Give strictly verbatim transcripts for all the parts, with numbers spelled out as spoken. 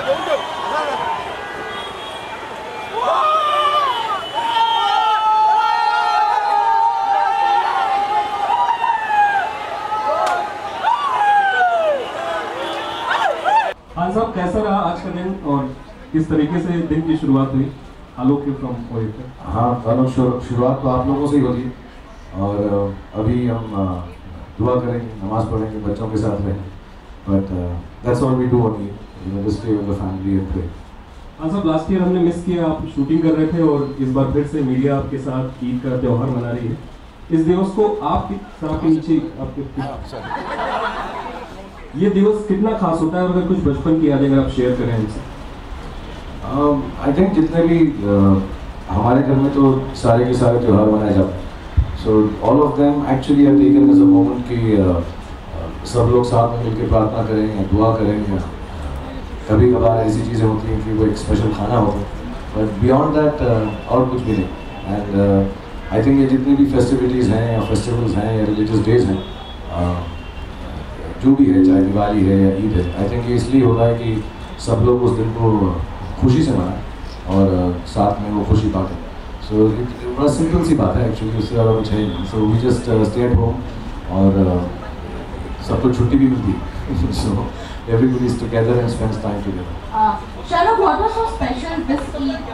खान साहब, कैसा रहा आज का दिन और किस तरीके से दिन की शुरुआत हुई? Alok from OF. हाँ आलोक, शुरुआत तो आप लोगों से ही होती है और अभी हम दुआ करेंगे, नमाज पढ़ेंगे, बच्चों के साथ रहेंगे, but that's all we do only, you know, just stay with the family and pray. हाँ साहब, लास्ट ईयर हमने मिस किया, आप शूटिंग कर रहे थे और इस बार फिर से मीडिया आपके साथ ईद का त्यौहार मना रही है। इस दिवस को आपकी सराह के नीचे आपके ये दिवस कितना खास होता है और अगर कुछ बचपन की यादें अगर आप शेयर करें हमसे? आई थिंक जितने भी uh, हमारे घर में तो सारे के सारे त्यौहार मनाए जाते हैं, so all of them actually are taken as a moment कि uh, सब लोग साथ में मिलकर प्रार्थना करें या दुआ करें, या कभी कभार ऐसी चीज़ें होती हैं कि वो एक स्पेशल खाना होता है, बट बियॉन्ड दैट और कुछ भी नहीं। एंड आई थिंक ये जितनी भी फेस्टिविटीज़ हैं या फेस्टिवल्स हैं या रिलीजियस डेज हैं, uh, जो भी है, चाहे दिवाली है या ईद है, आई थिंक ये इसलिए होता है कि सब लोग उस दिन को खुशी से मनाएं और साथ में वो खुशी बांटें। सो बड़ा सिंपल सी बात है एक्चुअली, उससे ज़्यादा कुछ है नहीं। So we just stay at home और सबको छुट्टी भी मिलती है, so everybody is together and spends time together. Sharuk, what was so special this Eid?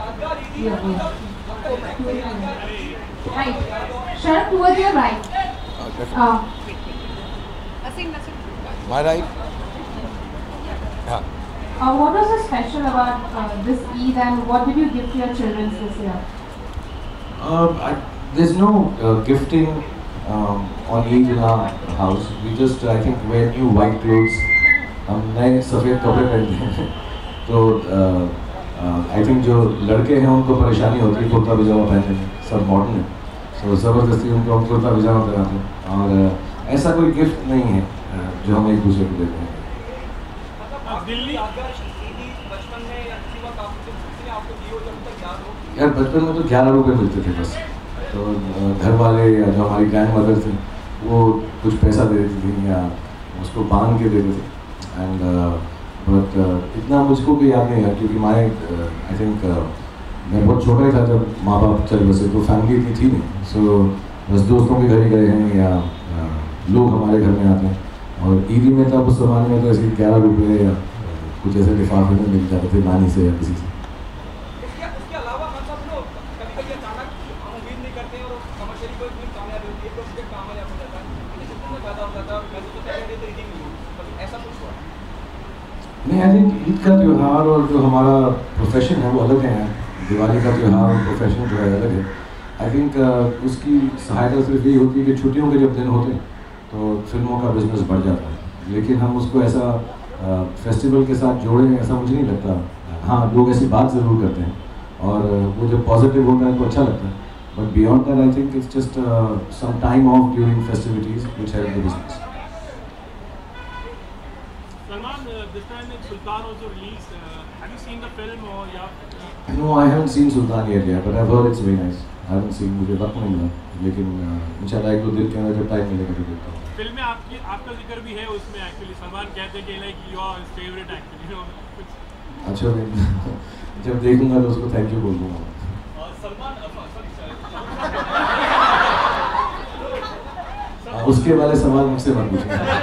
Right, Sharuk, towards your right. Uh, My right? Yeah. Uh, what was so special about uh, this Eid and what did you give to your children this year? Uh, I, there's no uh, gifting um, on Eid in our house. We just, I think, wear new white clothes. हम नए सफ़ेद कपड़े पहनते हैं। तो I think जो लड़के हैं उनको परेशानी होती है कुर्ता पजामा पहनने में, सब मॉडर्न है, सो ज़बरदस्ती उनको हम कुर्ता पजामा पहनाते हैं और uh, ऐसा कोई गिफ्ट नहीं है uh, जो हम एक दूसरे को देते हैं। यार बचपन में तो ग्यारह रुपये मिलते थे बस, तो घर वाले या जो हमारी ग्रैंड मदर थी वो कुछ पैसा दे देती थी या उसको बांध के देते थे। एंड बट इतना मुझको भी याद नहीं है क्योंकि माय आई थिंक मैं बहुत छोटा ही था जब माँ बाप चले बसे, तो फैमिली इतनी थी नहीं। सो so, बस दोस्तों के घर ही गए हैं या uh, लोग हमारे घर में आते हैं। और ईदी में तब उस ज़माने में तो ऐसे ग्यारह रुपये या कुछ ऐसे लिफाफे में मिल जाते थे नानी से या किसी से। नहीं, आई थिंक ईद का त्यौहार और जो हमारा प्रोफेशन है वो अलग है। दिवाली का त्यौहार और प्रोफेशन जो है अलग है। आई थिंक uh, उसकी सहायता सिर्फ यही होती है कि छुट्टियों के जब दिन होते हैं तो फिल्मों का बिजनेस बढ़ जाता है, लेकिन हम उसको ऐसा फेस्टिवल uh, के साथ जोड़ें ऐसा मुझे नहीं लगता। हाँ, लोग ऐसी बात ज़रूर करते हैं और वो जब पॉजिटिव होता है तो अच्छा लगता है, but beyond that I think it's just some time off during festivities which help the business. Salman, uh, this time it's Sultan also released. Uh, have you seen the film or yeah? No, I haven't seen Sultan yet, yeah, but I've heard it's very nice. I haven't seen, मुझे वक्त नहीं मिला, लेकिन इंशाल्लाह एक दो दिन के अंदर जब टाइम मिलेगा तो देखता हूँ। फिल्म में आपकी आपका जिक्र भी है उसमें एक्चुअली। सलमान कहते हैं कि like your favourite actually, you know कुछ। अच्छा, जब देखूंगा तो उसको थैंक यू बोल दूँगा। सलमान उसके वाले सवाल मुझसे मत पूछिए।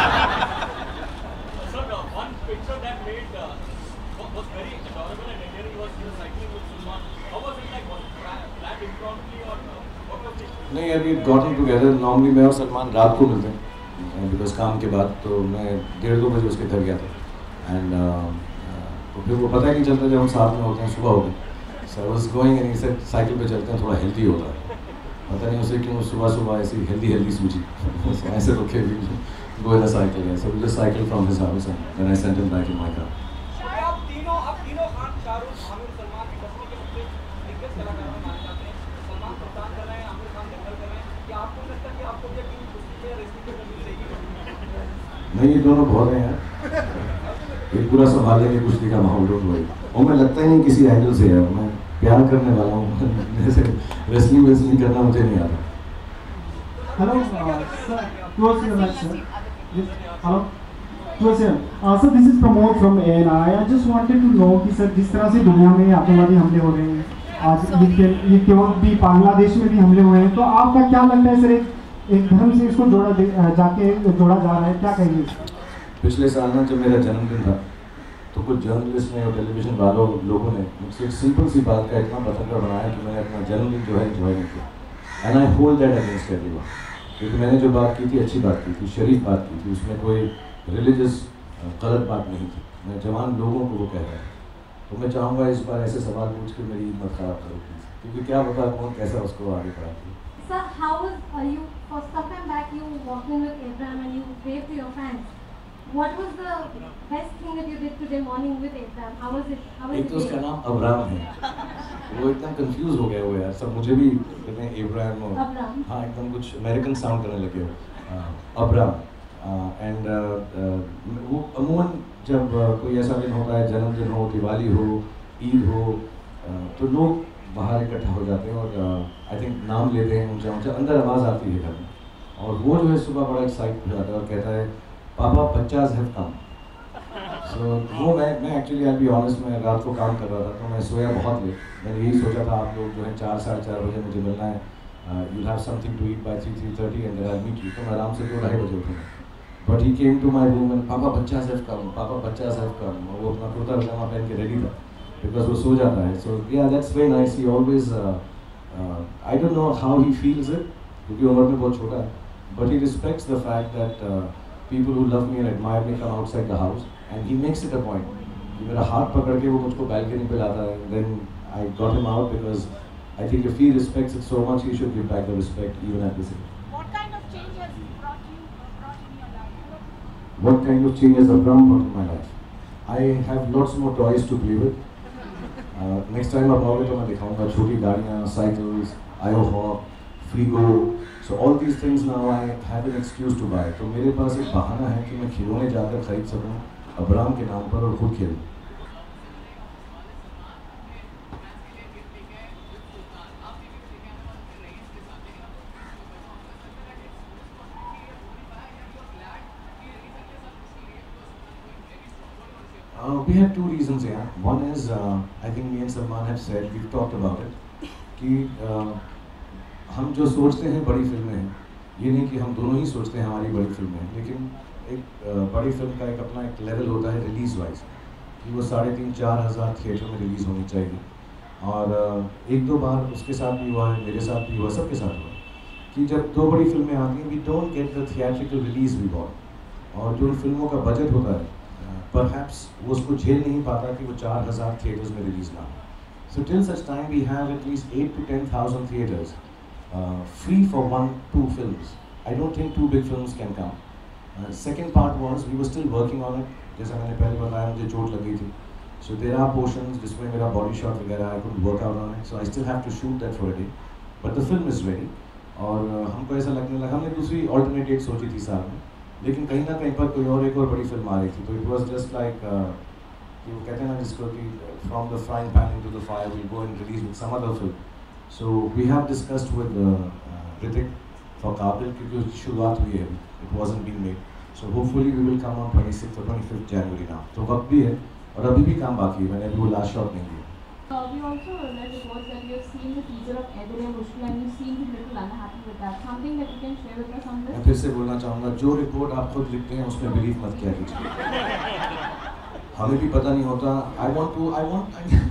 नहीं, अभी गॉटन टुगेदर नॉर्मली मैं और सलमान रात को मिलते हैं बिकॉज काम के बाद, तो मैं डेढ़ दो बजे उसके घर गया था एंड तो फिर वो पता ही नहीं चलता जब हम साथ में होते हैं सुबह हो गई। So I was going and he said cycle पे चलते हैं थोड़ा हेल्दी होता है, पता नहीं उसे क्यों सुबह सुबह ऐसी हेल्दी हेल्दी सूझी। ऐसे तो खेल गो इन अ साइकिल है, so we just cycle from his house and then I sent him back in my car. आप तीनों आप तीनों खान, शाहरुख, आमिर, सलमान की कंपनी के सबसे दिग्गज कलाकारों में माने जाते हैं। सलमान कप्तान कर रहे हैं, आमिर खान देखभाल कर रहे हैं, क्या आपको लगता है कि आपको ये टीम कुश्ती में रेसलिंग में मिल जाएगी? नहीं, ये दोनों बहुत हैं यार, ये पूरा संभाल लेंगे कुश्ती का माहौल। डोंट वरी, और मैं लगता ही नहीं किसी एंगल से यार, मैं प्यार करने वाला हूँ। जैसे रेसलिंग वेसलिंग करना मुझे नहीं आता। Hello sir, close your mic sir. Hello तो sir sir this is Pramod from A N I I just wanted to know कि सर जिस तरह से दुनिया में आतंकवादी हमले हो रहे हैं, आज ये ये केवल भी बांग्लादेश में भी हमले हुए हैं, तो आपका क्या लगता है सर एक एक धर्म से इसको जोड़ा जाके जोड़ा जा रहा है, क्या कहेंगे? पिछले साल ना जब मेरा जन्मदिन था तो कुछ जर्नलिस्ट ने और टेलीविजन वालों लोगों ने मुझसे एक सिंपल सी बात का इतना पतंगा बनाया कि मैंने अपना जन्मदिन जो है एंजॉय नहीं किया। And I hold that against everyone, क्योंकि मैंने जो बात की थी अच्छी बात की थी, शरीफ बात की थी, उसमें कोई रिलीजियस गलत बात नहीं थी। मैं जवान लोगों को वो कह रहा है। तो मैं चाहूँगा इस बार ऐसे सवाल पूछ के मेरी हिम्मत ख़राब करो प्लीज़, क्योंकि क्या पता कौन कैसा उसको आगे बढ़ाती है। Sir, how was uh, you for some time back you walked in with Abraham and you waved to your fans. What was the best thing that you did today morning with Abraham? How was it? How was एक it? तो उसका नाम Abram है, वो एकदम confuse हो गया वो यार, सब मुझे भी कहते हैं इब्राहिम और अब्राम। हाँ एकदम कुछ अमेरिकन साउंड करने लगे हो अब्राम। एंड वो अमूमन जब uh, कोई ऐसा दिन होता है, जन्मदिन हो, दिवाली हो, ईद हो, uh, तो लोग बाहर इकट्ठा हो जाते हैं और आई थिंक नाम लेते हैं ऊंचा ऊंचा, अंदर आवाज़ आती है घर में, और वो जो है सुबह बड़ा एक्साइट हो जाता है और कहता है पापा पचास हैव कम। सो वो मैं मैं एक्चुअली आई बी ऑनेस्ट, मैं रात को काम कर रहा था तो मैं सोया बहुत लेट। मैंने यही सोचा था आप लोग जो है चार साढ़े चार बजे मुझे मिलना है, you have something to eat by three three thirty and I meet you, तो मैं आराम से दो ढाई बजे उठूँगा। But he came to my room and पापा पचास हैव कम, पापा पचास हैव कम। वो अपना कुर्ता पजामा पहन के रेडी था बिकॉज वो सो जाता है। So yeah that's very nice, he always I don't know how he feels it, क्योंकि उम्र में बहुत छोटा है, but he respects the fact that people who love me and admire me come outside the house, and he makes it a point कि मेरा हाथ पकड़ के वो मुझको balcony पे लाता है। Then I got him out because I think if he respects it so much, he should give back the respect even at this age. What kind of change has brought you brought in your life? What kind of changes have brought in my life? I have lots more toys to play with. Uh, next time आप आओगे तो मैं दिखाऊंगा छोटी गाड़ियाँ, cycles, IOHawk, Frigo. So all these things now I have an excuse to buy. तो मेरे पास एक बहाना है कि मैं खिलौने जाकर खरीद सकूं अब्राम के नाम पर और खुद खेलूं। Uh, we have two reasons here. One is uh, I think me and Salman have said, we've talked about it, कि uh, हम जो सोचते हैं बड़ी फिल्में हैं, ये नहीं कि हम दोनों ही सोचते हैं हमारी बड़ी फिल्में हैं, लेकिन एक बड़ी फिल्म का एक अपना एक लेवल होता है रिलीज़ वाइज, कि वो साढ़े तीन चार हज़ार थिएटर में रिलीज़ होनी चाहिए। और एक दो बार उसके साथ भी हुआ है, मेरे साथ भी हुआ, सबके साथ हुआ कि जब दो बड़ी फिल्में आती हैं, we don't get the theatrical release we want, और जो उन फिल्मों का बजट होता है परहैप्स वो उसको झेल नहीं पाता कि वो चार हज़ार थिएटर्स में रिलीज़ ना हो। So till such time we have at least eight to ten thousand theatres Uh, free for one, two films. I don't think two big films can come. Uh, second part was we were still working on it. जैसा मैंने पहले बताया मुझे चोट लगी थी. So there are portions जिसमें मेरा body shot वगैरह I couldn't work out on it. So I still have to shoot that for a day. But the film is ready. और uh, हमको ऐसा लगने लगा, हमने दूसरी alternate date सोची थी साल में, लेकिन कहीं ना कहीं पर कोई और एक और बड़ी फिल्म आ रही थी, तो it was just like uh, कि वो कहते हैं ना जिसको कि from the frying pan into the fire we'll go and release with some other film. So we have discussed with uh, uh, Ritik for Kabil क्योंकि उसकी शुरुआत हुई है, it wasn't being made. So hopefully we will come on twenty-sixth or twenty-fifth January now. तो वक्त भी है और अभी भी काम बाकी है, मैंने अभी वो last shot नहीं दिया। Uh, we also read reports that you have seen the teaser of Ae Dil Hai Mushkil and you seem to be a little unhappy with that. Something that you can share with us on this? मैं फिर से बोलना चाहूँगा, जो report आप खुद लिखते हैं उसमें बिलीव मत किया कीजिए। हमें भी पता नहीं होता। I want to, I want, I,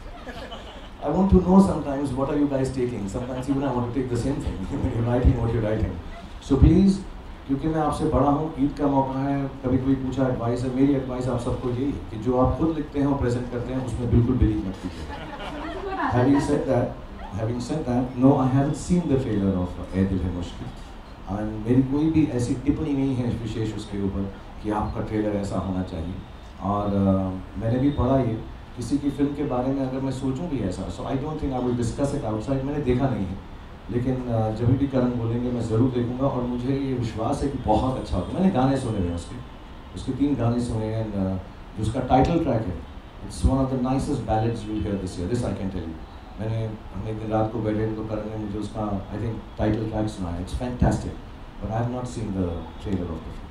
I want to know sometimes what are you guys taking. Sometimes even I want to take the same thing. You're writing what you're writing. So please, क्योंकि मैं आपसे बड़ा हूँ, ईद का मौका है, कभी कोई पूछा एडवाइस है, मेरी एडवाइस आप सबको यही है कि जो आप खुद लिखते हैं और प्रेजेंट करते हैं उसमें बिल्कुल बिलीव मत कीजिए। Having said that, having said that, no, I haven't seen the trailer of Ae Dil Hai Mushkil. And मेरी कोई भी ऐसी टिप्पणी नहीं है विशेष उसके ऊपर कि आपका ट्रेलर ऐसा होना चाहिए। और uh, मैंने भी पढ़ा ये किसी की फिल्म के बारे में अगर मैं सोचूं भी ऐसा, so I don't think I will discuss it outside. मैंने देखा नहीं है, लेकिन uh, जब भी करण बोलेंगे मैं ज़रूर देखूंगा और मुझे ये विश्वास है कि बहुत अच्छा होगा। मैंने गाने सुने हुए हैं उसके उसके तीन गाने सुने हैं। uh, जो उसका टाइटल ट्रैक है, it's one of the nicest ballads you hear this year, this I can tell you. मैंने हम एक दिन रात को बैठे तो करण ने मुझे उसका आई थिंक टाइटल ट्रैक सुनाया, it's fantastic, but I have not seen the trailer of the film.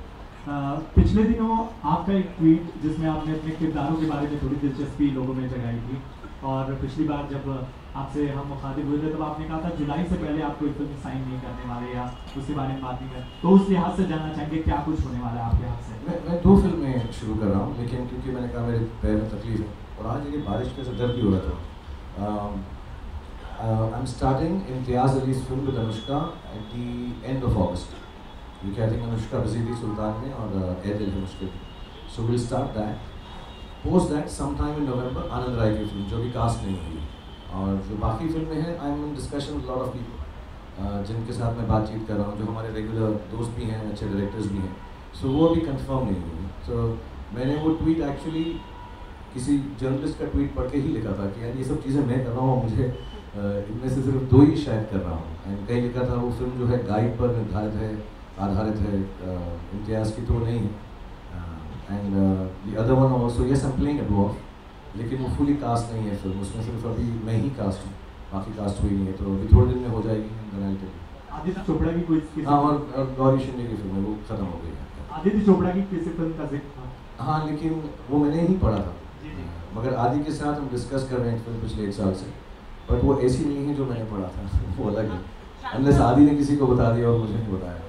पिछले दिनों आपका एक ट्वीट जिसमें आपने अपने किरदारों के बारे में थोड़ी दिलचस्पी लोगों में जगाई थी, और पिछली बार जब आपसे हम मुखातिब हुए थे तब आपने कहा था जुलाई से पहले आप कोई फिल्म साइन नहीं करने वाले या उसके बारे में बात नहीं कर, तो उस लिहाज से जानना चाहेंगे क्या कुछ होने वाला है आपके हाथ से? मैं मैं दो फिल्में शुरू कर रहा हूँ, लेकिन क्योंकि मैंने कहा मेरे पैर में तकलीफ है और आज ये बारिश के दर्द भी हो रहा था, I am starting Imtiaz Ali's film with Anushka at the end of August, क्योंकि आई थिंक अनुष्का बिजी थी सुल्तान में और ए Dil Hai Mushkil, so will start that. Post that some time in November Anand Rai की फिल्म जो भी कास्ट नहीं हुई, और जो बाकी फिल्में हैं I am in discussion with lot of people जिनके साथ मैं बातचीत कर रहा हूँ, जो हमारे रेगुलर दोस्त भी हैं, अच्छे डायरेक्टर्स भी हैं, सो so, वो अभी कंफर्म नहीं हुई। सो so, मैंने वो ट्वीट एक्चुअली किसी जर्नलिस्ट का ट्वीट पढ़ के ही लिखा था कि यार ये सब चीज़ें मैं कर रहा हूँ, मुझे इनमें से सिर्फ दो ही शायद कर रहा हूँ। एंड कहीं लिखा था वो फिल्म जो है गाइड पर निर्धारित है, आधारित है, इम्तियाज़ की तो नहीं है। And the other one also yes I am playing a dwarf, लेकिन वो फुली कास्ट नहीं है फिल्म, उसमें सिर्फ अभी मैं ही कास्ट हूँ, बाकी कास्ट हुई नहीं है, तो अभी थोड़े दिन में हो जाएगी। आदित्य चोपड़ा की कोई हाँ, और गौरी शिंदे की फिल्म है वो ख़त्म हो गई है। आदित्य चोपड़ा की किसी फिल्म का जिक्र? हाँ, लेकिन वो मैंने ही पढ़ा था, मगर आदि के साथ हम डिस्कस कर रहे हैं फिल्म पिछले एक साल से, बट वो ऐसी नहीं है जो मैंने पढ़ा था, वो अलग है, अनलेस आदि ने किसी को बता दिया और मुझे नहीं बताया।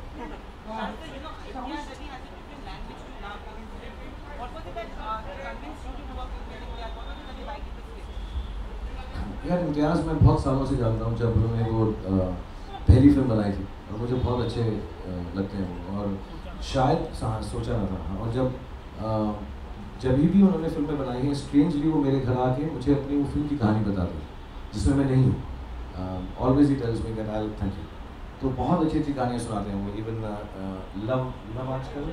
यार इम्तियाज़ मैं बहुत सालों से जानता हूँ, जब उन्होंने वो आ, पहली फिल्म बनाई थी और मुझे बहुत अच्छे आ, लगते हैं वो, और शायद सोचा ना था, और जब आ, जब भी उन्होंने फिल्में बनाई हैं स्ट्रेंजली वो मेरे घर आके मुझे अपनी वो फिल्म की कहानी बता दी जिसमें मैं नहीं हूँ। Always he tells me that I thank you, तो बहुत अच्छी अच्छी कहानियाँ सुनाते हैं वो। Even love love Aaj Kal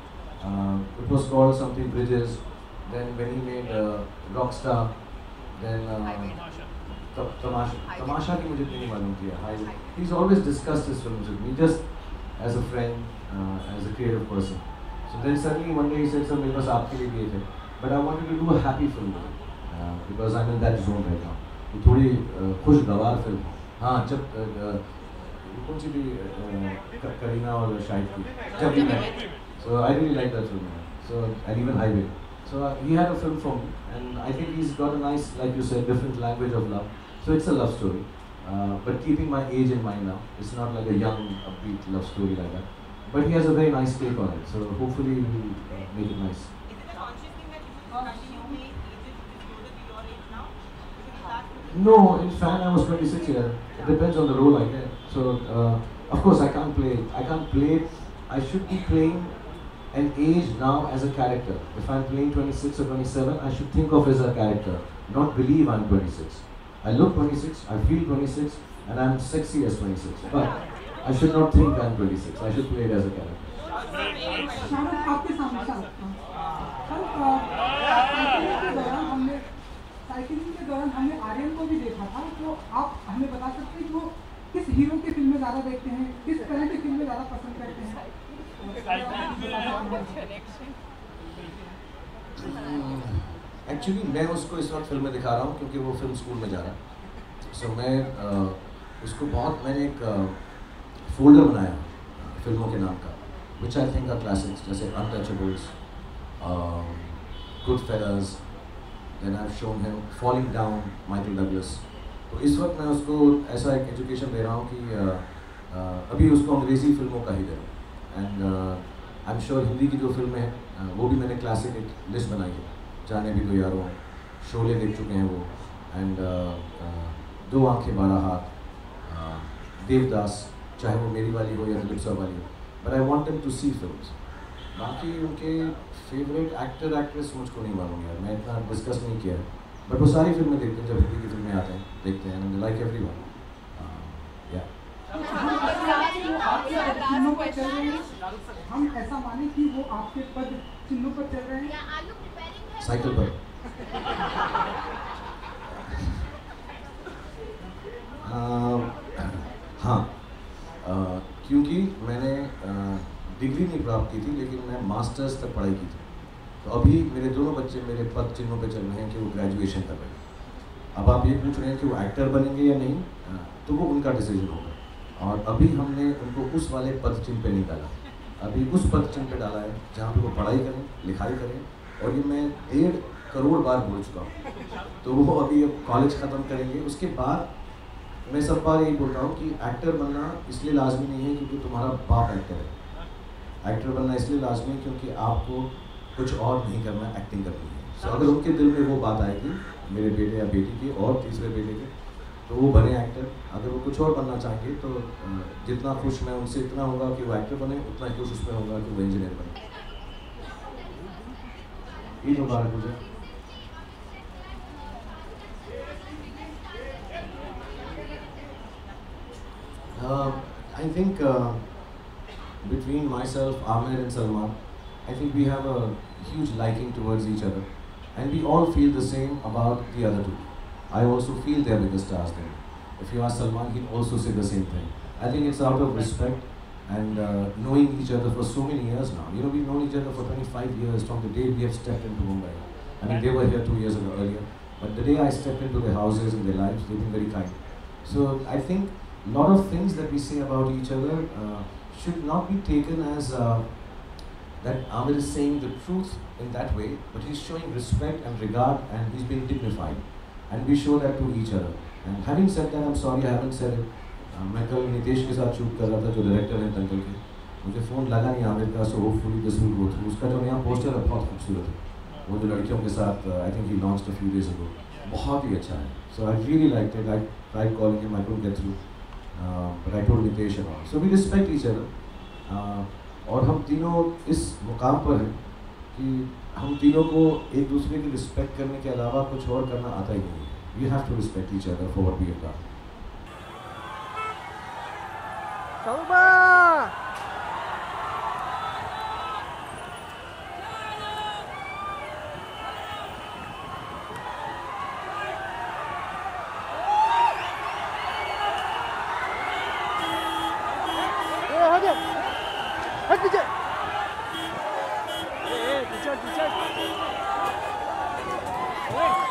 it was called something bridges, then when he made Rockstar, then Tamasha Tamasha की मुझे नहीं मालूम किया। He is always discussed his films with me just as a friend, as a creative person. So then suddenly one day he said sir मेरे पास आपके लिए भी एक है, but I wanted to do a happy film because I am in that zone right now, वो थोड़ी खुशगवार film. हाँ, जब कौन सी थी करीना और शाहिद की, जब भी मैं, so I really like that film, so and even Highway, so uh, he had a film for me, and I think he's got a nice, like you said, different language of love, so it's a love story, uh, but keeping my age in mind now, it's not like a young upbeat love story like that, but he has a very nice take on it, so hopefully he'll uh, make it nice. Is it a conscious thing that you continue playing ages which is closer to your age now? No, in fact I was twenty-six here. It depends on the role I get. So uh, of course I can't play. I can't play. I should be playing an age now as a character. If I'm playing twenty-six or twenty-seven, I should think of as a character, not believe I'm twenty-six. I look twenty-six, I feel twenty-six, and I'm sexy as twenty-six. But I should not think I'm twenty-six. I should play it as a character. Shahrukh आपके सामने Shahrukh cycling के दौरान हमने cycling के दौरान हमने आर्यन को भी देखा था, तो आप हमें बता सकते हैं कि वो किस हीरो की फिल्में ज़्यादा देखते हैं, किस तरह की फिल्में ज़्यादा पसंद करते हैं? एक्चुअली मैं उसको इस वक्त फिल्म में दिखा रहा हूँ क्योंकि वो फिल्म स्कूल में जा रहा है, सो so, मैं uh, उसको बहुत मैंने एक फोल्डर uh, बनाया फिल्मों के नाम का, which I think are classics, जैसे Untouchables, Goodfellas, then I have shown him Falling Down, Michael Douglas. तो इस वक्त मैं उसको ऐसा एक एजुकेशन दे रहा हूँ कि uh, uh, अभी उसको अंग्रेज़ी फिल्मों का ही दे रहा हूँ, and I am sure Hindi की जो फिल्में हैं uh, वो भी मैंने क्लासिक एक लिस्ट बनाई है, जाने भी दो यारों, शोले देख चुके हैं वो, एंड uh, uh, दो आंखें बारह हाथ, uh, देवदास, चाहे वो मेरी वाली हो या दिलीप साहब वाली हो, but I want them to see films. बाकी उनके फेवरेट एक्टर एक्ट्रेस मुझको नहीं मालूम यार, मैं इतना डिस्कस नहीं किया है, बट वो सारी फिल्में देखते हैं, जब हिंदी की फिल्में आते हैं देखते हैं, एंड लाइक एवरी वन। हम ऐसा माने कि वो आपके पद चिन्हों पर चल रहे हैं, साइकिल पर। हाँ, क्योंकि मैंने डिग्री नहीं प्राप्त की थी, लेकिन मैं मास्टर्स तक पढ़ाई की थी, तो अभी मेरे दोनों बच्चे मेरे पद चिन्हों पे चल रहे हैं कि वो ग्रेजुएशन कर रहे हैं। अब आप ये पूछ रहे हैं कि वो एक्टर बनेंगे या नहीं, तो वो उनका डिसीजन होगा, और अभी हमने उनको उस वाले पद चिन्ह पे नहीं डाला, अभी उस पदचिन्ह पे डाला है जहाँ पे वो पढ़ाई करें, लिखाई करें, और ये मैं डेढ़ करोड़ बार बोल चुका हूँ। तो वो अभी कॉलेज ख़त्म करेंगे, उसके बाद मैं सब बार यही बोलता हूँ कि एक्टर बनना इसलिए लाजमी नहीं है क्योंकि तुम्हारा बाप एक्टर है। एक्टर बनना इसलिए लाजमी है क्योंकि आपको कुछ और नहीं करना, एक्टिंग करनी है। तो अगर उनके दिल में वो बात आएगी मेरे बेटे या बेटी की और तीसरे बेटे के, तो वो बने एक्टर। अगर वो कुछ और बनना चाहेंगे तो जितना खुश मैं उनसे इतना होगा कि वो एक्टर बने, उतना ही खुश उसमें होगा कि वो इंजीनियर बने। ईद मुबारक मुझे। I think between myself, Amir and Salman, I think we have a huge liking towards each other, and we all feel the same about the other two. I also feel they're bigger stars than. If you ask Salman, he'll also say the same thing. I think it's out of respect and uh, knowing each other for so many years now. You know, we've known each other for twenty-five years from the day we have stepped into Mumbai. I mean, they were here two years ago earlier, but the day I stepped into their houses and their lives, they've been very kind. So I think a lot of things that we say about each other uh, should not be taken as uh, that Amir is saying the truth in that way, but he's showing respect and regard, and he's being dignified, and we show that to each other. And having said that, I'm sorry I haven't said it. uh, मैं कल नितेश के साथ shoot कर रहा था, जो director हैं दंगल के। मुझे फ़ोन लगा नहीं आमिर का, so hopefully this will go through. उसका जो नया पोस्टर है बहुत खूबसूरत है, वो जो लड़कियों के साथ I think he launched a few days ago, बहुत ही अच्छा है। So I really like it. I tried calling him, I couldn't get through, but I told Nitesh and all. So we respect each other, और हम तीनों इस मुकाम पर हैं कि हम तीनों को एक दूसरे की रिस्पेक्ट करने के अलावा कुछ और करना आता ही नहीं है। We have to respect each other for what we have done. हट पीछे, ए पीछे पीछे।